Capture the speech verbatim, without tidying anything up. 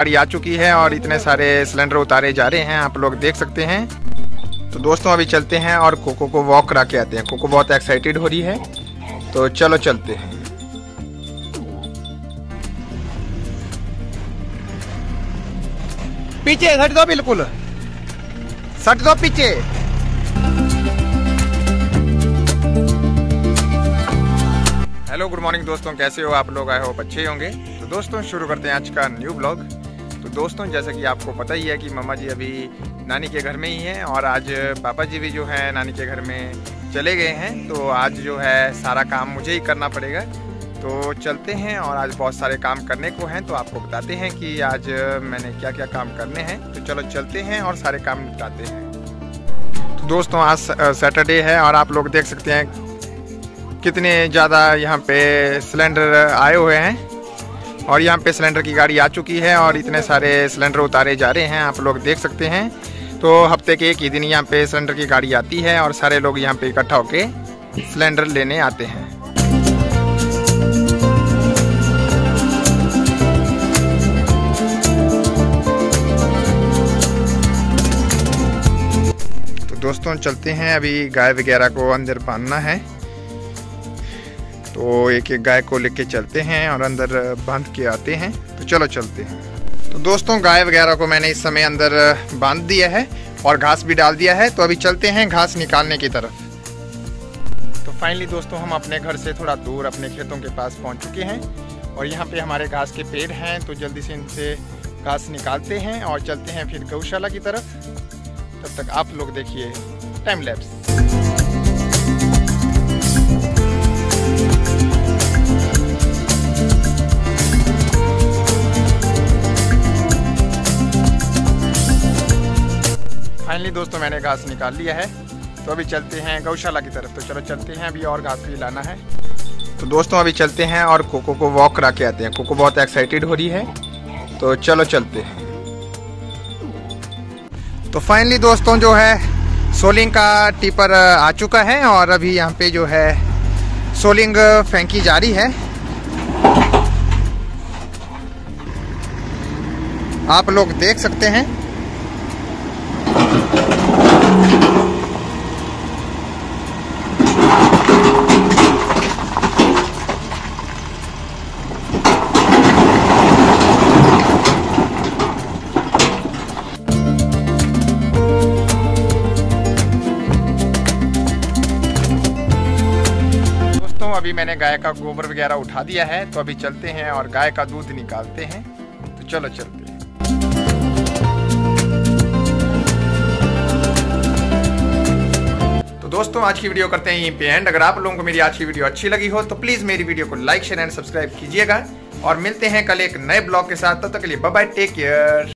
गाड़ी आ चुकी है और इतने सारे सिलेंडर उतारे जा रहे हैं, आप लोग देख सकते हैं। तो दोस्तों अभी चलते हैं और कोको को वॉक करा के आते हैं। कोको बहुत एक्साइटेड हो रही है, तो चलो चलते हैं। पीछे हट दो, बिल्कुल सट दो पीछे। हेलो गुड मॉर्निंग दोस्तों, कैसे हो आप लोग? आए हो अच्छे होंगे। तो दोस्तों शुरू करते हैं आज का न्यू ब्लॉग। तो दोस्तों जैसा कि आपको पता ही है कि मम्मा जी अभी नानी के घर में ही हैं और आज पापा जी भी जो है नानी के घर में चले गए हैं। तो आज जो है सारा काम मुझे ही करना पड़ेगा। तो चलते हैं और आज बहुत सारे काम करने को हैं, तो आपको बताते हैं कि आज मैंने क्या क्या काम करने हैं। तो चलो चलते हैं और सारे काम निपटाते हैं। तो दोस्तों आज सैटरडे है और आप लोग देख सकते हैं कितने ज़्यादा यहाँ पे सिलेंडर आए हुए हैं और यहाँ पे सिलेंडर की गाड़ी आ चुकी है और इतने सारे सिलेंडर उतारे जा रहे हैं, आप लोग देख सकते हैं। तो हफ्ते के एक ही दिन यहाँ पे सिलेंडर की गाड़ी आती है और सारे लोग यहाँ पे इकट्ठा होके सिलेंडर लेने आते हैं। तो दोस्तों चलते हैं, अभी गाय वगैरह को अंदर बांधना है, तो एक एक गाय को लेके चलते हैं और अंदर बांध के आते हैं। तो चलो चलते हैं। तो दोस्तों गाय वगैरह को मैंने इस समय अंदर बांध दिया है और घास भी डाल दिया है। तो अभी चलते हैं घास निकालने की तरफ। तो फाइनली दोस्तों हम अपने घर से थोड़ा दूर अपने खेतों के पास पहुंच चुके हैं और यहाँ पे हमारे घास के पेड़ हैं। तो जल्दी से इनसे घास निकालते हैं और चलते हैं फिर गौशाला की तरफ। तब तक आप लोग देखिए टाइम लैप्स। फाइनली दोस्तों मैंने घास निकाल लिया है, तो अभी चलते हैं गौशाला की तरफ। तो चलो चलते हैं, अभी और घास भी लाना है। तो दोस्तों अभी चलते हैं और कोको को वॉक करा के आते हैं। कोको बहुत एक्साइटेड हो रही है, तो चलो चलते हैं। तो फाइनली दोस्तों जो है सोलिंग का टिपर आ चुका है और अभी यहाँ पे जो है सोलिंग फेंकी जा रही है। आप लोग देख सकते हैं। अभी मैंने गाय का गोबर वगैरह उठा दिया है, तो अभी चलते हैं और गाय का दूध निकालते हैं। तो चलो चलते हैं। तो दोस्तों आज की वीडियो करते हैं यहीं पे एंड। अगर आप लोगों को मेरी आज की वीडियो अच्छी लगी हो तो प्लीज मेरी वीडियो को लाइक शेयर एंड सब्सक्राइब कीजिएगा और मिलते हैं कल एक नए ब्लॉग के साथ। तब तक के लिए बाय बाय, टेक केयर।